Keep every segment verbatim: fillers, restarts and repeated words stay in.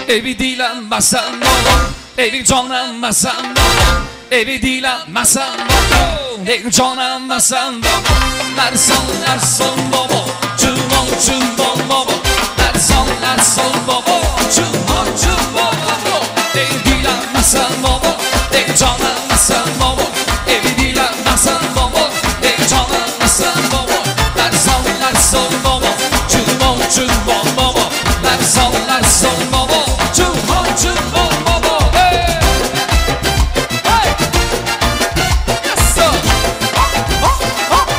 evi dilenmesen olur, evi canlanmasan olur, evi dilenmesen olur, evi canlanmasan olur. Nerson nerson baba, cumon cumon baba, nerson nerson baba, cumon cumon baba, evi dilenmesen baba, evi canlanmasan baba, evi dilenmesen baba, evi canlanmasan baba, nerson nerson baba, cumon cumon baba, nerson nerson baba, cumon cumon baba. Hey, hey, yes sir. Oh, oh, oh.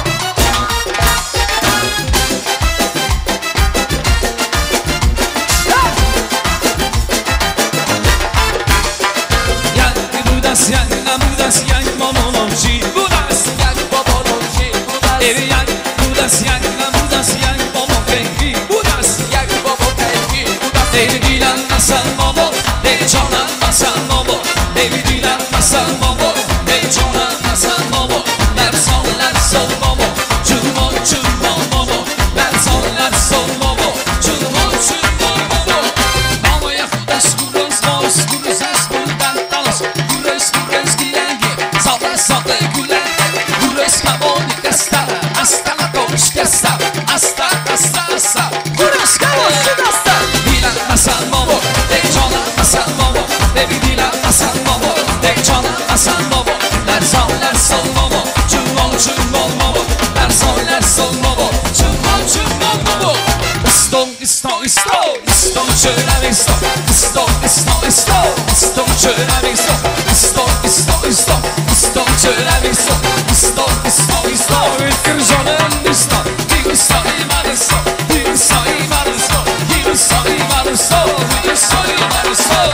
Jak budas, jak na budas, jak momolonci, budas, jak momolonci, budas. Evi jak budas, jak na budas, jak momokenki, budas, jak momokenki, budas. Evi dilenmesen baba, evi canlanmasan baba, evi dilenmesen baba, evi canlanmasan baba. Nerson nerson baba, cumon cumon baba, nerson nerson baba, cumon cumon baba. Mamaya kudas kudas nos, kudasas kudan talas, kudas kudas gilangi, salla salla gülangi, kudas kaboni kasta, hasta la koş kasta, hasta hasta hasta, kudas kaboni kasta. Dilenmesen baba, evi canlanmasan baba, evi dilenmesen baba, evi canlanmasan baba, nerson nerson baba, cumon cumon baba, nerson nerson baba, cumon cumon baba. Iston iston iston, iston çöre iston, iston iston iston, iston çöre iston, iston iston iston, iston çöre iston, iston iston iston. Ülkür canım iston, bir iston imar iston, bir iston imar iston, bir iston imar iston, bir iston imar iston.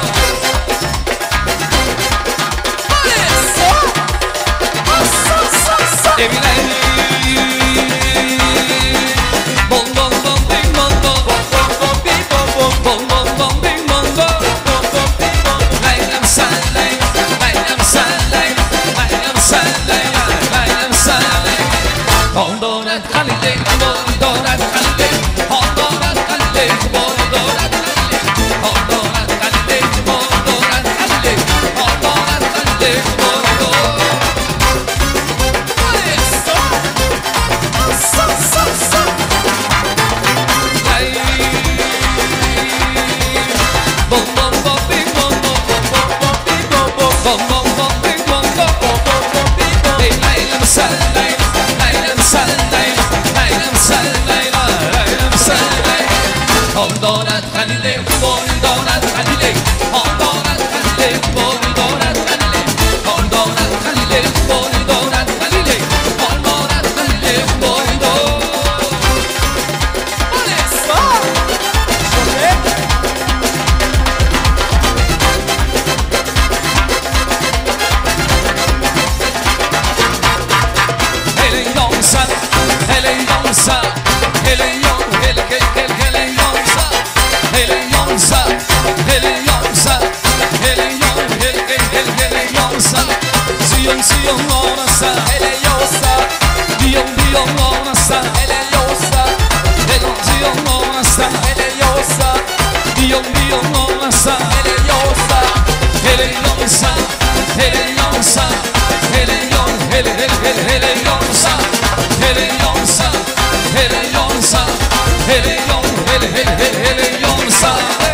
Evine bom bom bom bing bom bom bom bom bing bom bom bom bom bom bing bom bom bom bom bing bom. Leylem sen ley, leylem sen ley, leylem sen ley, leylem sen ley. Hondorat Haliley, hondorat Haliley, hondorat Haliley, hondorat Haliley, hondorat Haliley, hondorat Haliley, hondorat Haliley, hondorat. Hondorat Haliley, hondorat Haliley, hondorat Haliley, hondorat Haliley, hondorat Haliley, hondorat Haliley, hondorat Haliley, hondorat. Hele yonsa, hele yonsa, hele yon, hele hele hele hele yonsa, hele yonsa, hele yonsa, hele yon, hele hele hele yonsa. Ziyon ziyon onasa, hele yonsa, diyon diyon onasa, hele yonsa, hele ziyon onasa, hele yonsa, diyon diyon onasa, hele yonsa, hele yonsa, hele yonsa, hele yon, hele hele hele hele yonsa, hele yonsa, hele yonsa, hele yon, hele hele hele hele yonsa.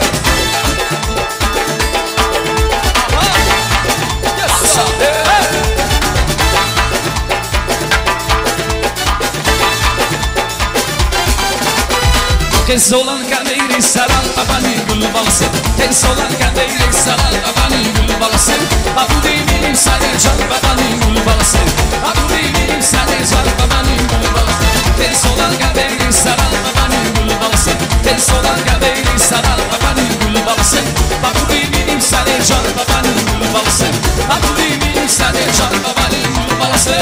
Tez olan kaderi saran babani gül balası, tez olan kaderi saran babani gül balası. Abu değilim sadece can babani gül balası, abu değilim sadece can babani gül balası. Tez olan kaderi saran babani gül balası, tez olan kaderi saran babani gül balası. Abu değilim sadece can babani gül balası, abu değilim sadece can babani gül balası.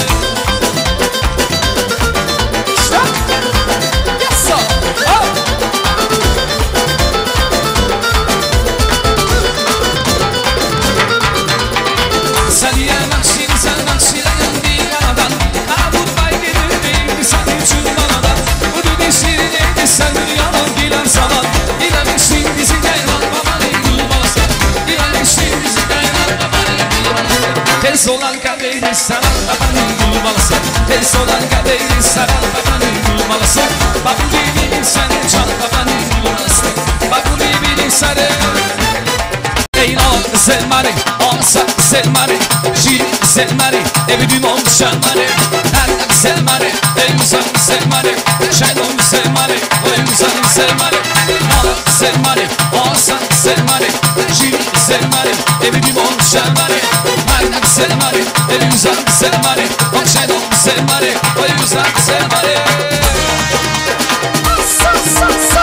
solan kaderi saran babanın gül balası. El solan kaderi saran babanın gül balası. Bak bu birbirinin sarı çal babanın gül balası. Bak bu birbirinin sarı. Eylan selmari, ansa selmari, jiri selmari, evi dumon şanmari. Erdak selmari, eyuzan selmari, şaydon selmari, eyuzan selmari. Ala selmari, ansa selmari, jiri selmari, evi dumon şanmari. Erdak selmari, eyuzan selmari, şaydon selmari, eyuzan selmari. Sa sa sa.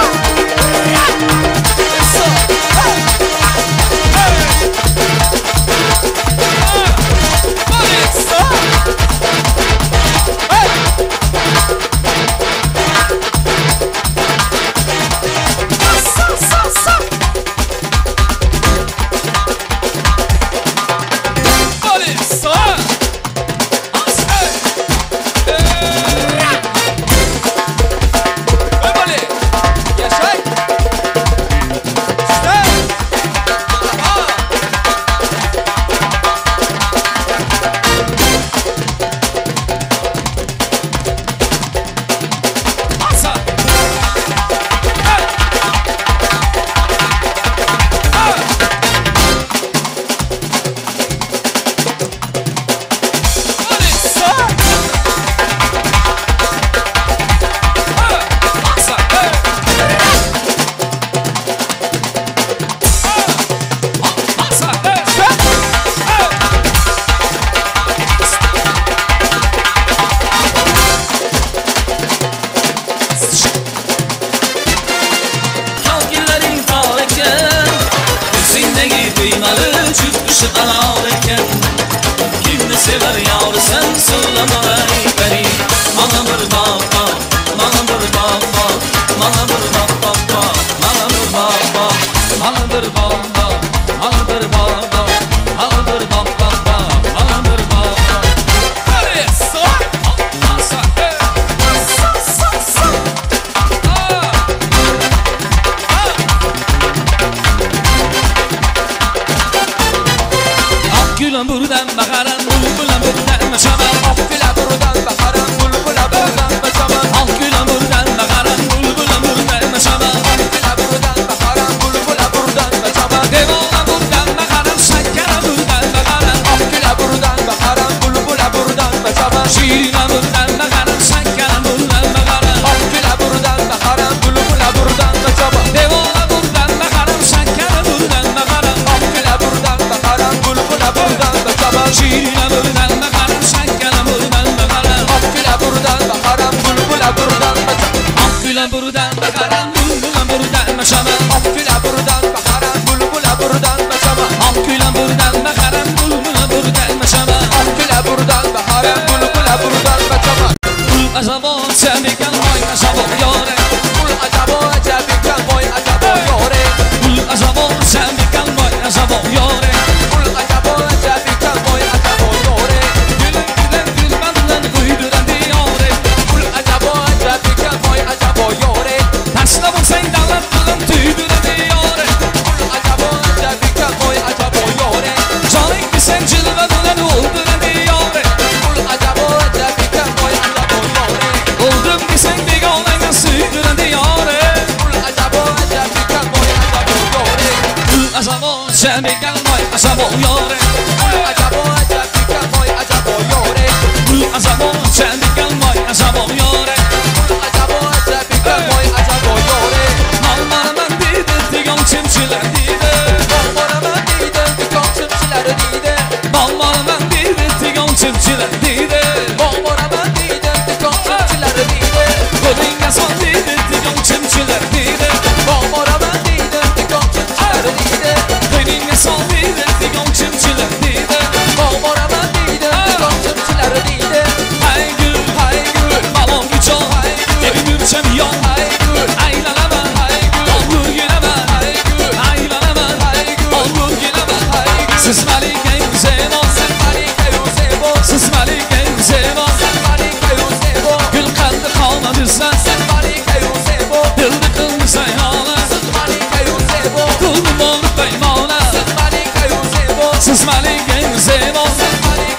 Siz malikin zebo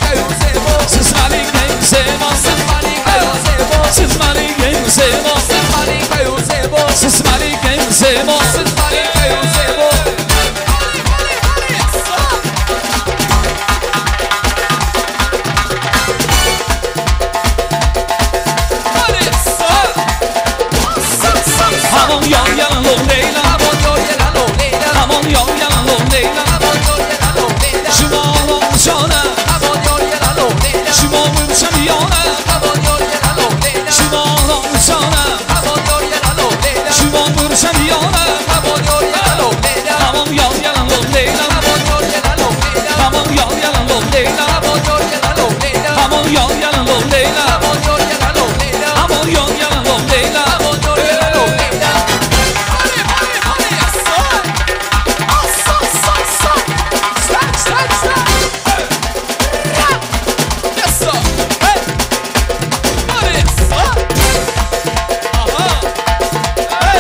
on your yellow Leila. I'm on your yellow Leila. I'm on your yellow Leila. I'm on your yellow Leila. Honey, honey, honey, yes sir. Oh, so, so, so. Slap, slap, slap. Yes sir. Hey. Honey, yes sir. Uh-huh. Hey.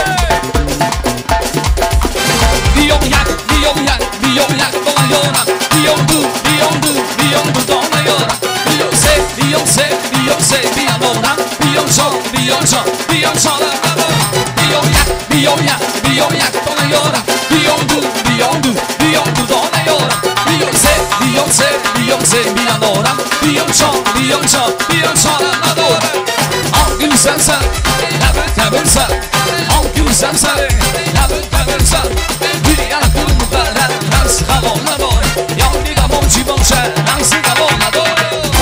Dio yak, dio yak, dio yak, dona llora. Dio du, dio du, dio du, dona llora. Dio se, dio se, dio se, dio dona. Dio so, dio so, dio so, la la. Dio yak, dio yak, dio yak, dona llora. Dio du, dio du, dio du, dona llora. Dio se, dio se, dio se, dio dona. Dio so, dio so, dio so, la la. En une salsa, la bête avança. En une salsa, la bête avança. Via la curva, la danza, la voladora. E ogni la monci bonc'è, danza la voladora.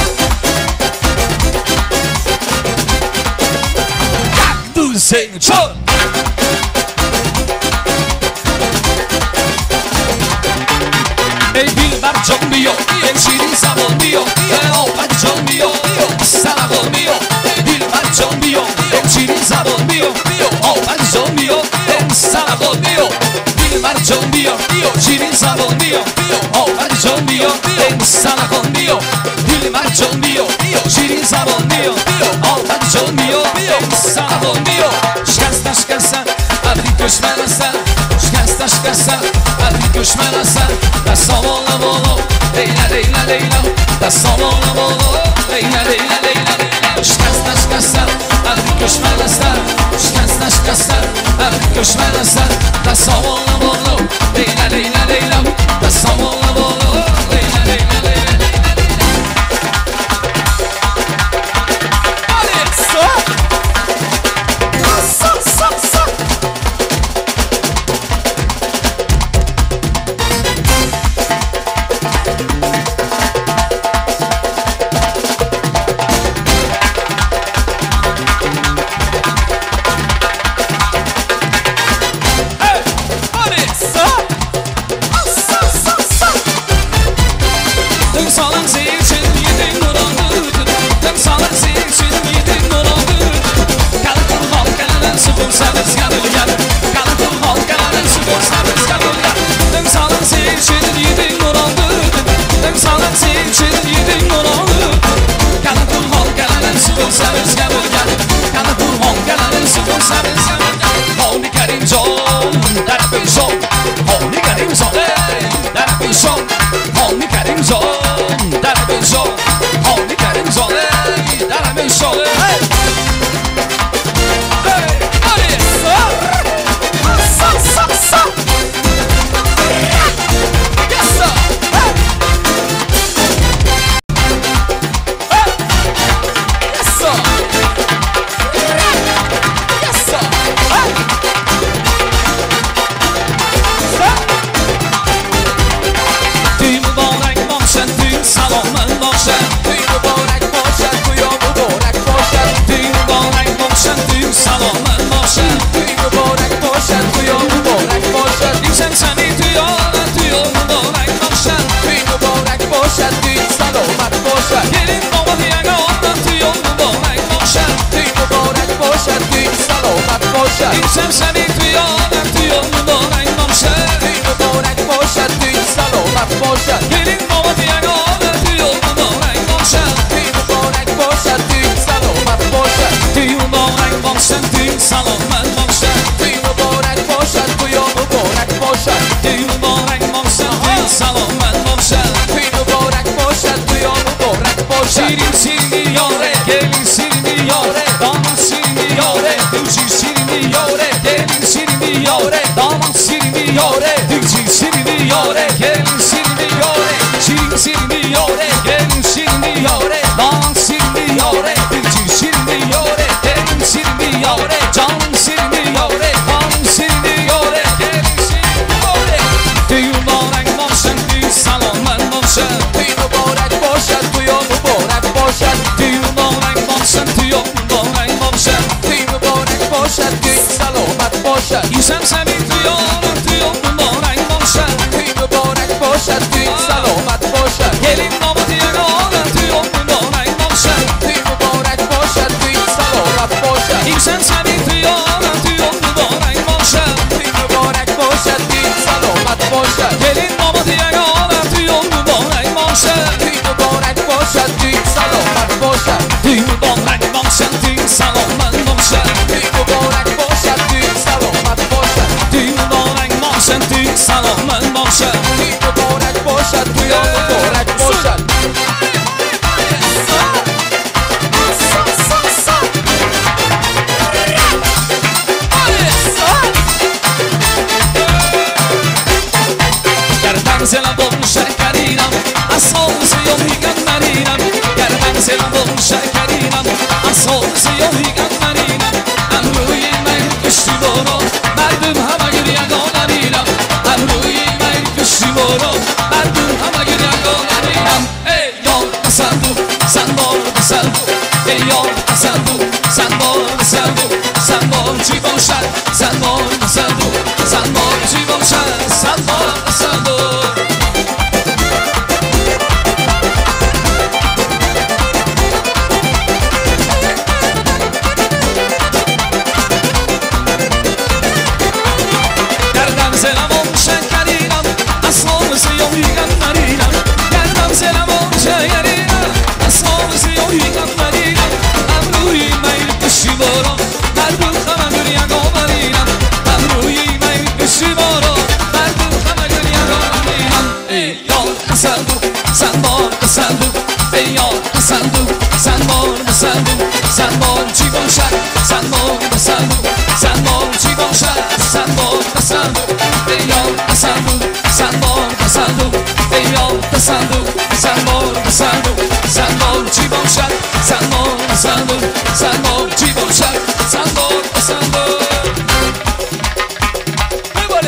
Tu sei ciò. E il marcio mio, e il cirisamo mio, e ho marcio mio, sarà mio. Il marcio mio, e il cirisamo mio, ho marcio mio, e sarà mio. Il marcio mio, io cirisamo mio, ho marcio mio, e sarà con mio. Il marcio mio, io cirisamo mio, ho marcio mio, e sarà con mio. Şkasta şkasta, abri köşmelasa. Şkasta şkasta, abri köşmelasa. Da somola bolo, leyla leyla leyla. Da somola bolo, leyla leyla leyla. Şkasta şkasta, abri köşmelasa. Şkasta şkasta, abri köşmelasa. Da somola bolo, leyla leyla leyla. Da somola bolo, leyla leyla leyla. باشد این مبارک باشد تویان مبارک باشد منزلم با شکرینم اصحاب سیاهیگم مرینم گر منزلم با شکرینم اصحاب سیاهیگم مرینم امروی من کشتی بارا مردم همه گر یگانه میرم امروی من کشتی بارا مردم همه گر یگانه میرم ای یار صندوق صندوق صندوق ای یار صندوق صندوق صندوق صندوق چی باشد صندوق صندوق صندوق چی باشد صندوق صندوق صندوق چی باشد صندوق صندوق صندوق چی باشد صندوق صندوق ای یار صندوق صندوق صندوق ای یار صندوق صندوق صندوق صندوق چی باشد صندوق صندوق صندوق چی باشد صندوق صندوق بباله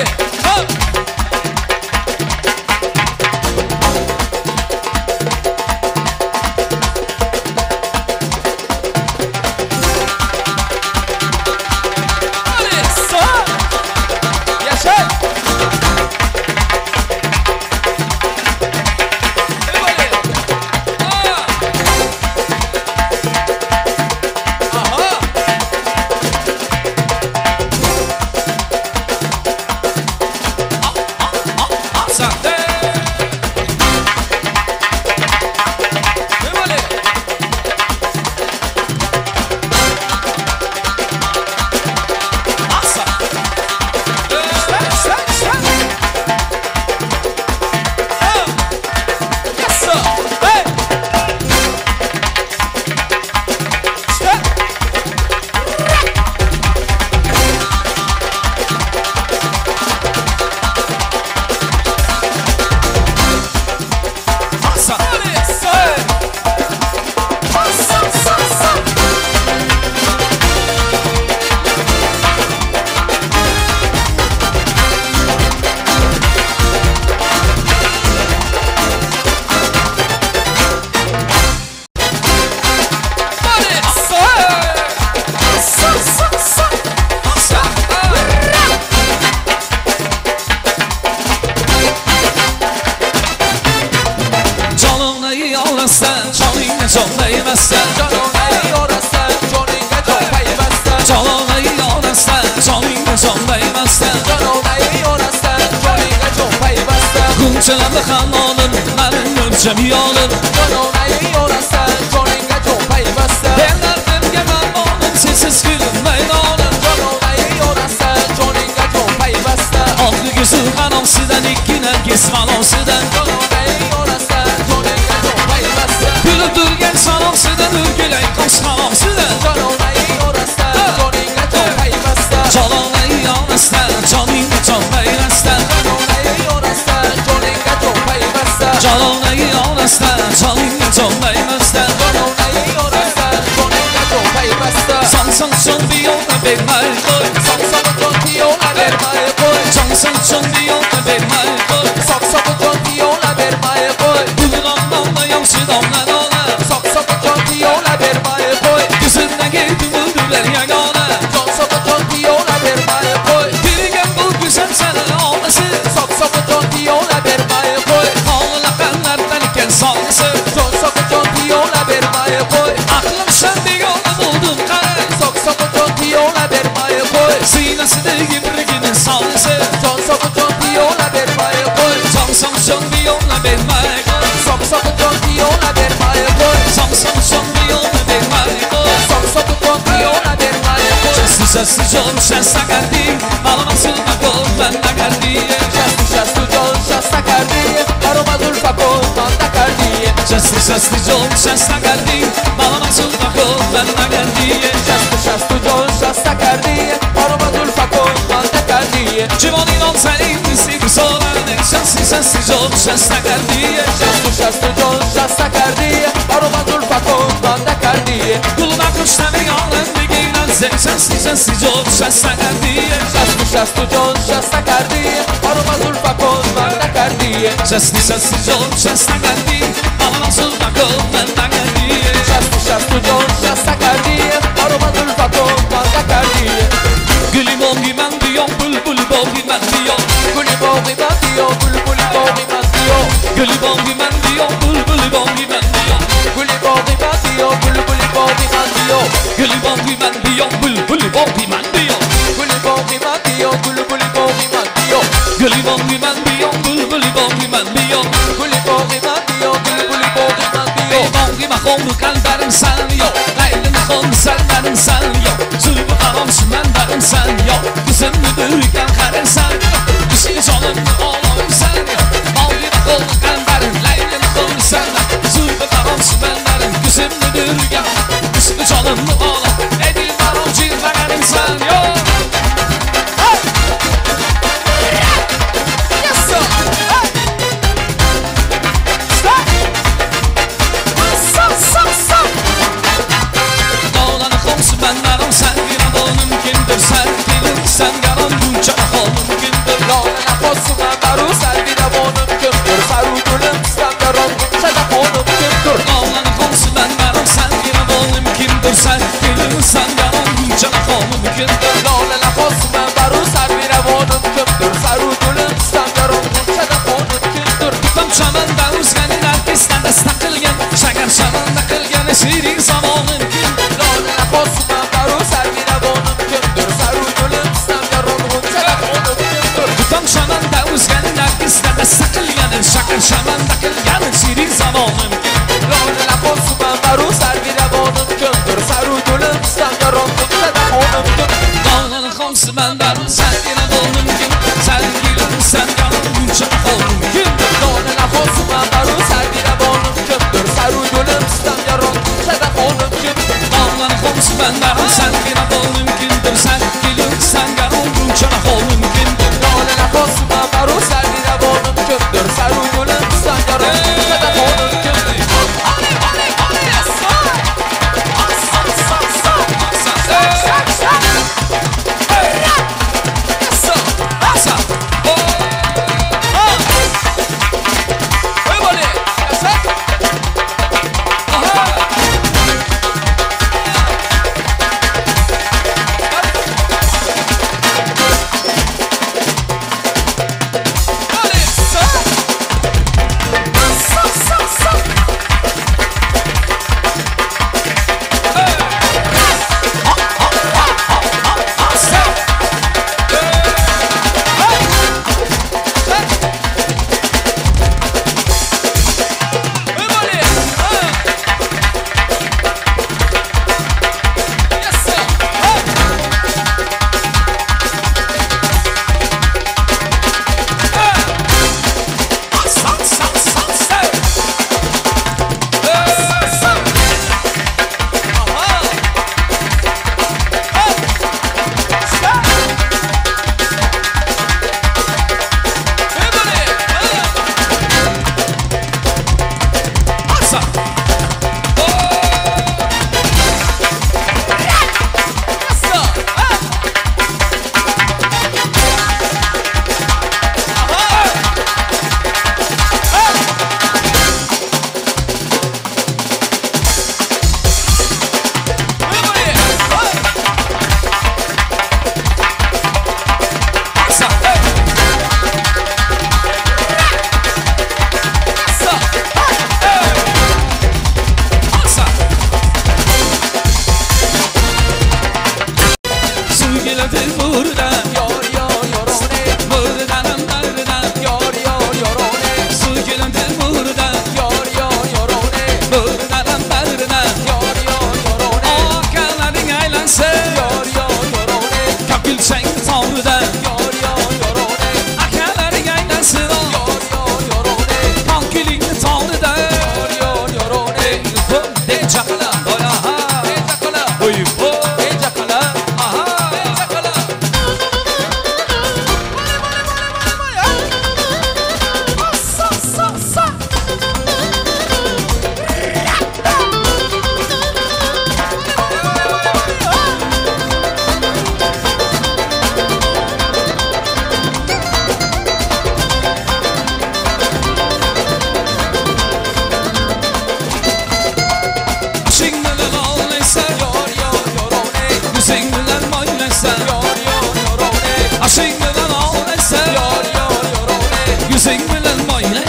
چلم خانانم من جمیانم جانانه یارستن جانینگه جو پیوستن بلردم گمانم سیسیز گلم میدانم جانانه یارستن جانینگه جو پیوستن آخی گسو خانم سیدن ایکی نرگیز خانم سیدن جانانه یارستن جانینگه جو پیوستن گلو درگن سانم سیدن درگل ایکاس خانم سیدن جانانه یارستن جانینگه جو پیوستن جانانه یارستن جانینگه جو پیوستن جانانه یارستن جانینگه جو پیوستن جانانه یارستن جانینگه جو پیوستن سان سان چون بیونه به مای خوی سان سان چون بیونه به مای خوی سان سان چون بیونه به مای خوی سان سان چون بیونه به مای خوی بودم نام یام شدم ندانه سان سان چون بیونه به مای خوی دوست نگیرم بودم یگانه سان سان چون بیونه به مای خوی دیگم بود güzel sen olması سان سان چون بیونه به مای خوی Sansı Çok çok çok yola vermeye koy aklım sende yolda buldum kare Çok çok çok yola vermeye koy Sinesi de gibirginin sansı Çok çok çok yola vermeye koy Sam sam sam bir yolla vermeye koy Çok çok çok yola vermeye koy Sam sam sam bir yolla vermeye koy Çok çok çok yola vermeye koy Şesti şesti canım şesta geldi Ağlamasın akıl ben de geldi Şesti şesti canım شسته کردی برام از زلفکو من نگردی شست شست و جان شسته کردی برام از زلفکو من نکردی جوانی نام زنی نیستی که سالانه شستی شستی جان شسته کردی شست شست و جان شسته کردی برام از زلفکو من نکردی گل نکشتم یارم بگیرن زن شستی شستی جان شسته کردی شست شست و جان شسته کردی برام از زلفکو من نکردی شستی شستی جان شسته کردی برام از زلفکو من نگردی شست شست و جان شسته کردی برام از زلفکو من نکردی گلی بانگی من بیام بلبل بانگی من بیام گلی باقی من بیا بلبل باقی من بیا گلی بانگی من بیام بلبل بانگی من بیام گلی باقی من بیا بلبل باقی من بیا گلی بانگی من بیام بلبل بانگی من بیام گلی باقی من بیا بلبل باقی من بیا گلی بانگی من بیام بلبل بانگی من بیام گلی باقی من بیا بلبل باقی من بیا ای بانگی مخوام رو کل برم سن یا لیل مخوام سر برم سن یا زلب آرامش من برم سن یا کسم ببرگم خرم سن کسی جانم آرام سن یا بانگی مخوام رو کل برم لیل مخوام سن زلب آرامش من برم کسم ببرگم کسی جانم آرام ای دل برام جیر برم سن یا من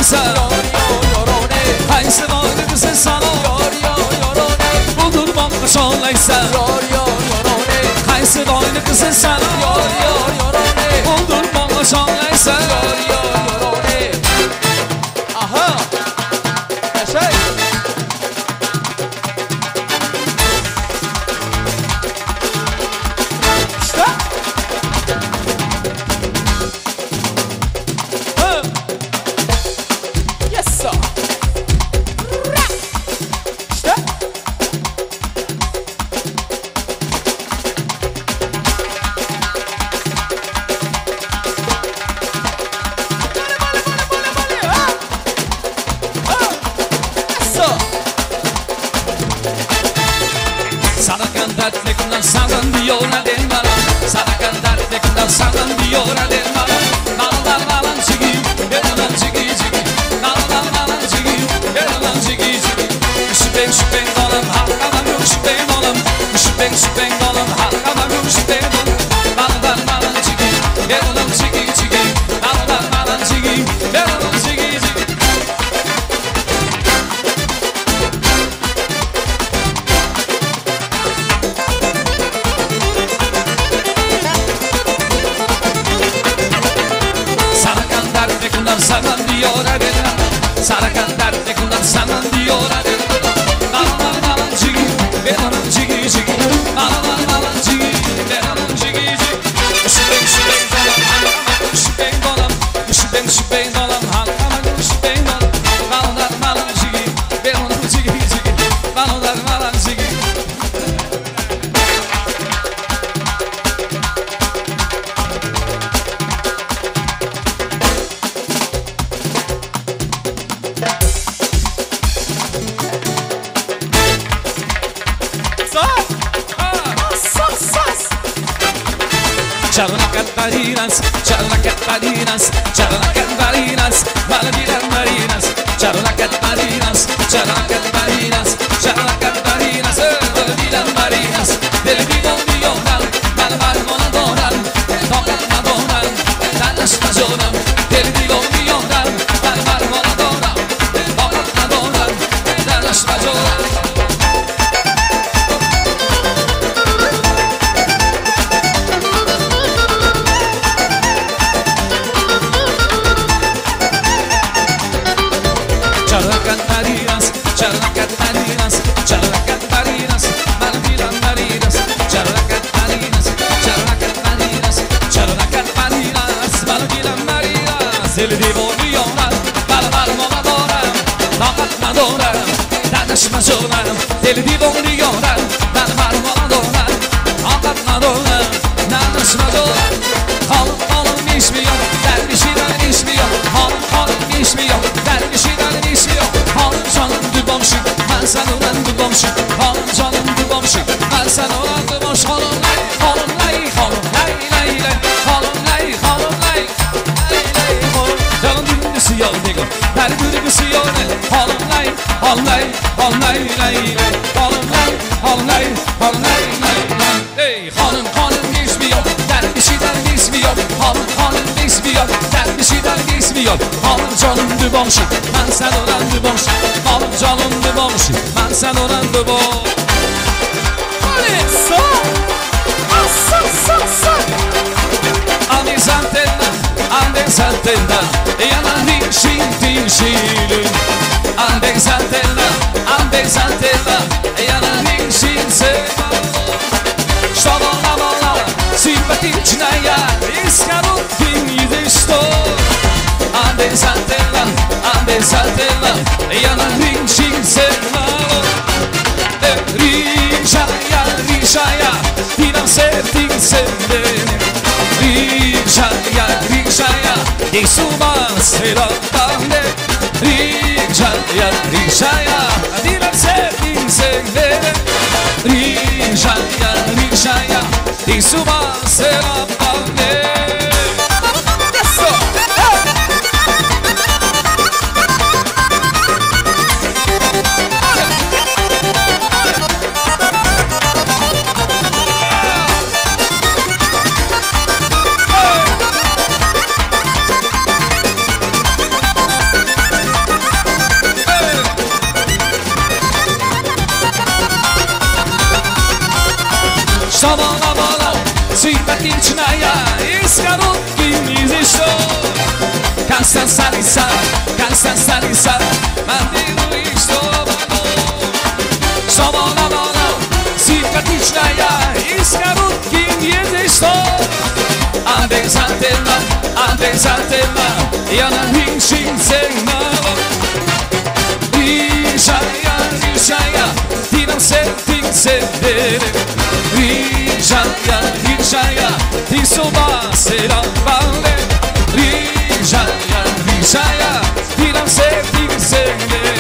laysa yorone Qaysi boyni qilsa salom yor yor yorone Buldurmoqqa sho'laysa yor yor yorone Qaysi boyni qilsa salom yor yor yorone Buldurmoqqa sho'laysa yor yor yorone aha yaşay işte yes sir işte Sarà cantare con la sala di ora del mala Sarà cantare con la sala di ora del mala Mala mala mala chigi Bela mala chigi chigi Mala mala mala chigi Bela mala chigi chigi Şüphen şüphen dolam Halka mı şüphen dolam Şüphen şüphen dolam Halka mı şüphen dolam Mala mala mala chigi Bela mala chigi chigi Mala mala mala chigi Bela mala chigi chigi Sarà cantare con la sala di ora della Sarà cantare con la sala di ora della Mala mala mala chigi Bela mala chigi chigi Mala mala mala chigi Bela mala chigi chigi Şüphen şüphen dolam Halka mı şüphen dolam Şüphen şüphen dolam Halka mı şüphen dolam Mala mala mala chigi Bela mala chigi chigi Mala mala mala chigi Charla cantarinas, charla cantarinas, charla cantarinas, malditas marinas. Charla cantarinas, charla cantarinas, charla cantarinas, malditas marinas. Del vivo millonar, mal mal monadorar, tocan madorar, tanas majorar. Del vivo millonar, mal mal monadorar, tocan madorar, tanas majorar. Charla cantarinas, charla cantarinas, charla cantarinas, malditas marinas. Charla cantarinas, charla cantarinas, charla cantarinas, malditas marinas. El vivo millonar, mal mal monadorar, tocan madorar, tanas majorar. El vivo millonar, mal mal monadorar, tocan madorar, tanas majorar. Hanım hanım içmiyor, dervişiden içmiyor. Hanım hanım içmiyor, dervişiden içmiyor. Hanım canım dübomşu, ben sen olan dübomşu. Hanım canım dübomşu, ben sen olan dübomşu. Hanım lay, hanım lay, hanım lay lay lay. Hanım lay, hanım lay, lay lay hanım. Canım dübümüsü yok digo, her dübümüsü yok ne. Hanım lay, hanım lay, hanım lay lay lay. Hanım lay, hanım lay, hanım lay lay lay. Hey hanım hanım içmiyor, dervişiden içmiyor. Hanım hanım içmiyor, dervişiden içmiyor. Hanım canım dübomşu, ben sen olan dübomşu. Hanım canım dübomşu, ben sen olan dübomşu. Alexa assa sa sa Ande santella, ande santella, e andi scinti scilin. Ande santella, ande santella, e andi scinti. Szalona mola, sympatyczna ja, jest karutkim i wysto. Ande santella, ande santella, e andi scinti. Rishaja, rishaja, tinam serting sendene. Rishaja, rishaja, Jesuma sera tande. Rishaja, rishaja, tinam serting sendene. Rishaja, rishaja, Jesuma sera tande. garotos me deixou. Cansa salisa, cansa salisa, bandido estómago. Só bola, bola, cicatrizaia, esse garoto que me deixou. Antes a tema, antes a tema, e a não sem mal. Rijaia, rijaia, tiram ser, tem ser. Rijaia, rijaia, isso vai ser a valer. Rijaia, rijaia, tiram ser, tem ser.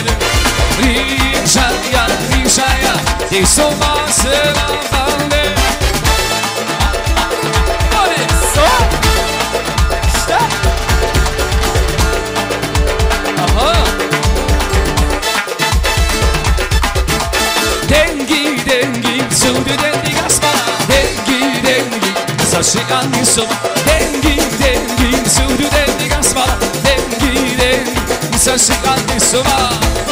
Rijaia, rijaia, isso vai ser a valer. Olha só! Dengue, dengue, sudo dengue gaspa. Dengue, dengue, só chegando em soma. Dengue, dengue, sudo dengue gaspa. Dengue, dengue, só chegando em soma.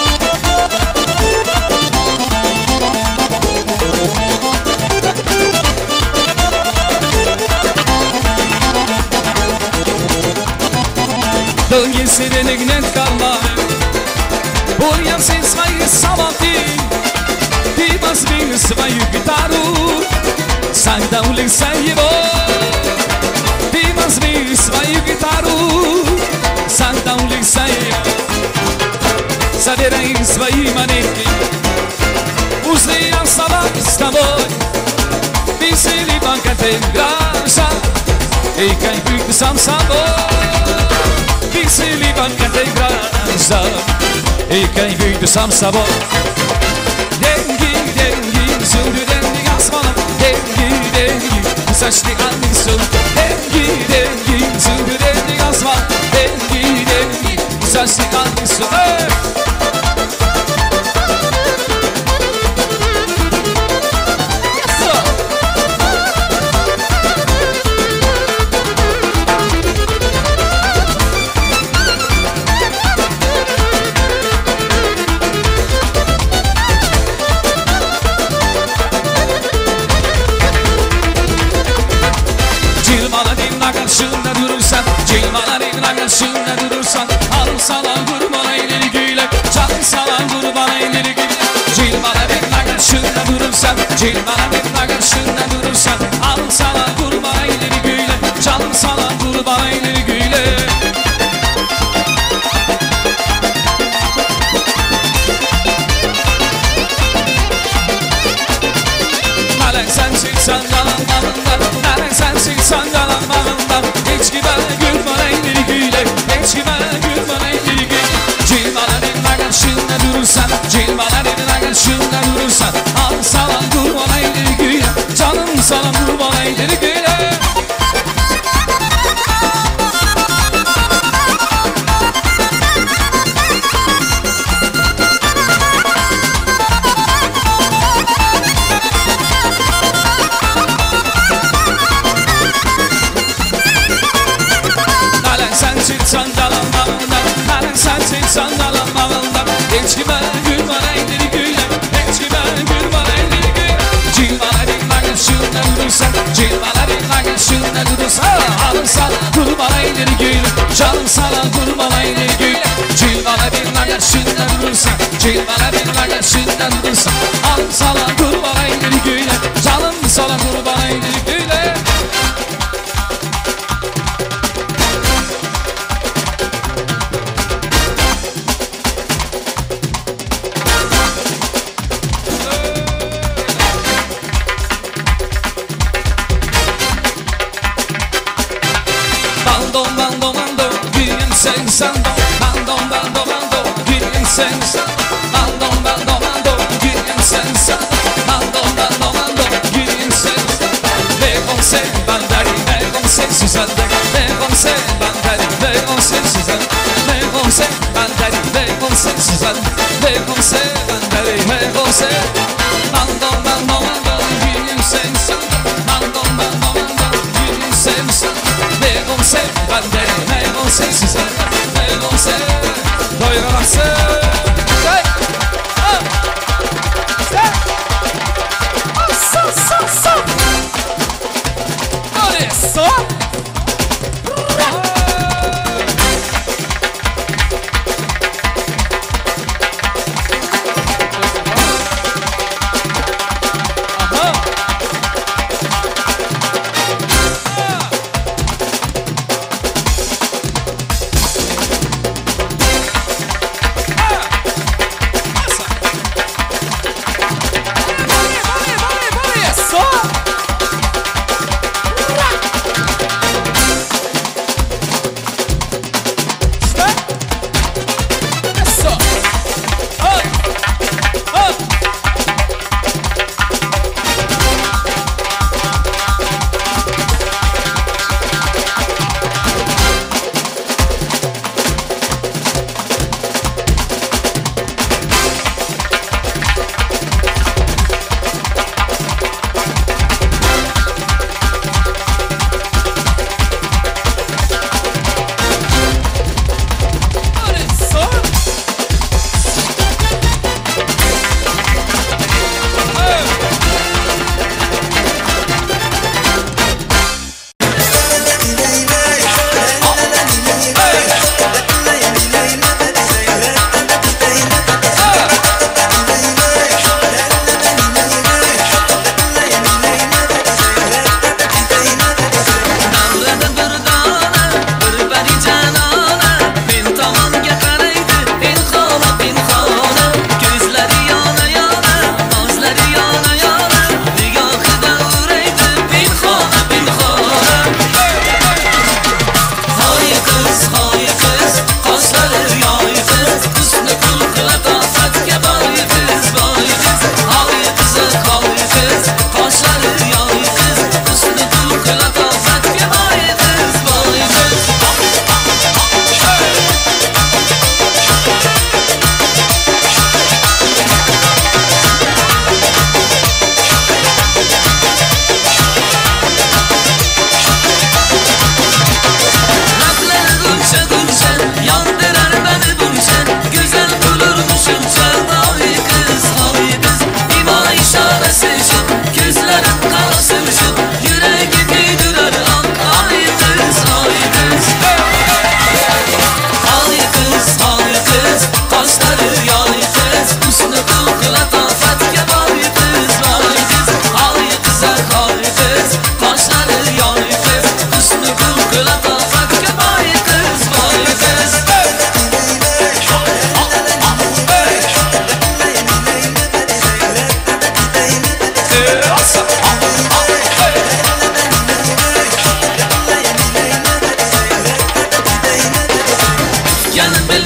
Dengue serenek net kalma. Bojan se svoje sabati. Mas mi svoju gitaru Sang da ulik sanjivo Mas mi svoju gitaru Sang da ulik sanjivo Zabieraj svoji maneki Uzli ja sabah s taboj Misli banka te graža I kaj bih sam saboj Misli banka te graža I kaj bih sam saboj Dengi, dengi, sudu dengi gasmana. Dengi, dengi, saçlı annisun. Dengi, dengi, sudu dengi gasmana. Dengi, dengi, saçlı annisun. Karşında durursan, cilmalarınla karşında durursan, alın salan kurbana ileri güyle, çalın salan kurbana ileri güyle. Cilmalarınla karşında durursan, cilmalarınla karşında durursan, alın salan kurbana ileri güyle, çalın salan kurbana ileri güyle. Nalen sensin sandalan malından, nalen sensin sandalan malından. Hiç gibi gül bana ileri güyle, hiç gibi gül bana ileri güyle. Cilmalarınla karşında durursan, cilmalarınla karşında durursan, al salam dur bana ileri güyle, canım salam dur bana ileri güyle. Sandalan malından, nalen sensin sandalan malından. Hiç gibi gül bana ileri güyle, hiç gibi gül bana ileri güyle. Cilmalarınla karşında durursan, cilmalarınla karşında durursan, alın salan dur bana ileri güyle, canım salan dur bana ileri güyle. Cilmalarınla karşında durursan, cilmalarınla karşında durursan, alın salan dur bana ileri güyle, canım salan dur bana ileri güyle. Bando, bando, bando, gülüm sen sando. Bando, bando, bando, gülüm sen sando. Bando, bando, bando, gülüm sen sando. Bando, bando, bando, gülüm sen sando. Ve con se bandari, ve con se Suzanne. Ve con se bandari, ve con se Suzanne. Ve con se bandari, ve con se Suzanne. Ve con se bandari, ve con se. Bando, bando, bando, gülüm sen sando. Bando, bando, bando, gülüm sen sando. Ve con se bandari, ve con se Suzanne. Ve con se doyuramazsın.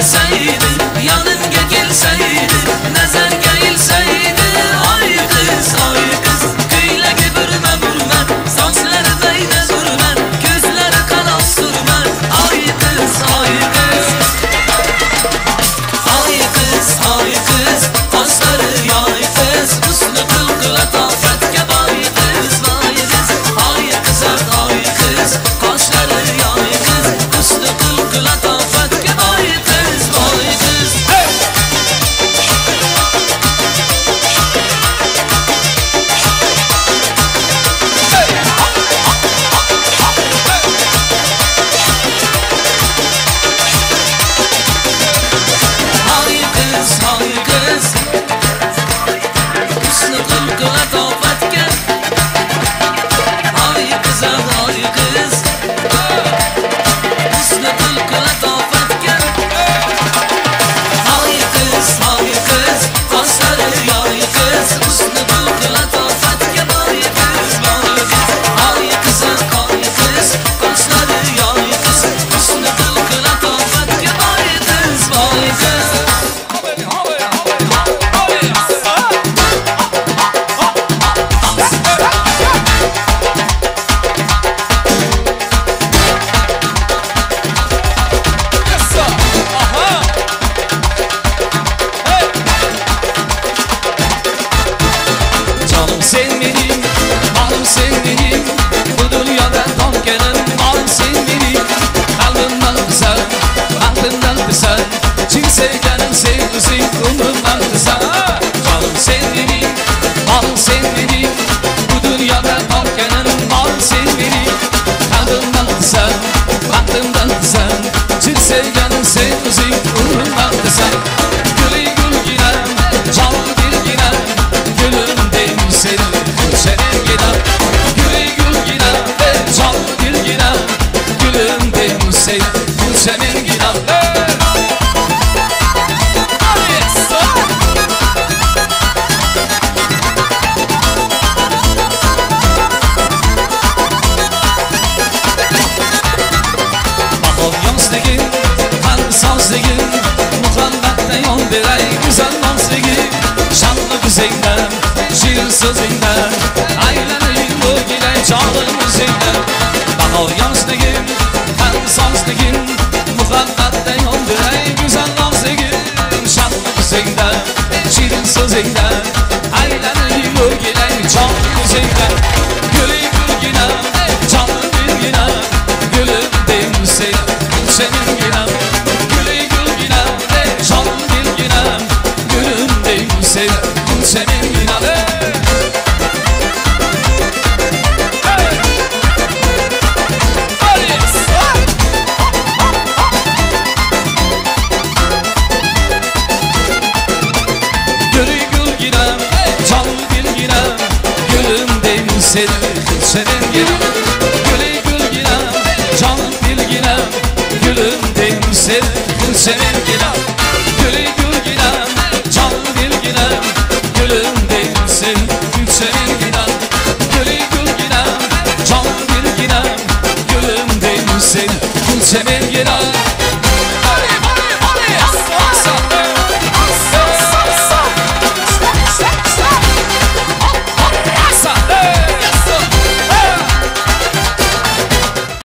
bilseydi, yanımga kelseydi, nazarga ilseydi. Ay kız, ay kız, köylege bürme bürme, saçları beyne sürme, gözleri kanat sürme. Ay kız, ay kız, ay kız, ay kız, saçları yay kız, üstüne kıl latafetke bay kız, bay kız. Ay kız, ay kız, kaşları yay kız, üstüne kıl latafetke bay kız, bay kız. Hey! Ay kız, ay kız, üstüne kıl latafetke. Ay kız, ay kız, üstüne kıl latafetke. Ay kız, ay kız, kaşları yay kız, üstüne kıl latafetke. Bay kız, bay kız. Ay kız, ay kız, kaşları yay kız, üstüne kıl latafetke. Bay kız, bay kız. Canım sen benim, malım sen benim, bu dünyada tam gelen malım sen benim. Kalbimden güzel, aklımdan güzel, kim sevgenim sevdiğin umrumdan güzel. Canım sen benim, malım sen benim, bu dünyada tam gelen malım sen benim. Kalbimden güzel, aklımdan güzel, kim sevgenim sevdiğin umrumdan güzel. Gülü gül ginem, canım bir ginem, gülüm seni senin ginem, gülü gül ginem, canım bir ginem, gülüm değil seni senin ginem. Bakol yansligin, kalbi sazligin, muhabbette yol berey güzel nansligin, şanlı güzeller, şirin sözünden, aylanayım bu gile canım müziğinden. Bakol yansligin, kalbi sazligin, muhabbette yol berey güzel nansligin, şanlı güzeller, şirin sözünden, aylanayım bu gile canım müziğinden. Gülü gül ginem, canım bir ginem, gülüm değil seni senin ginem. Gülü gül ginem, canım bir ginem, gülüm değil seni senin ginem. Gülü gül ginem, canım bir ginem, gülüm değil seni senin ginem.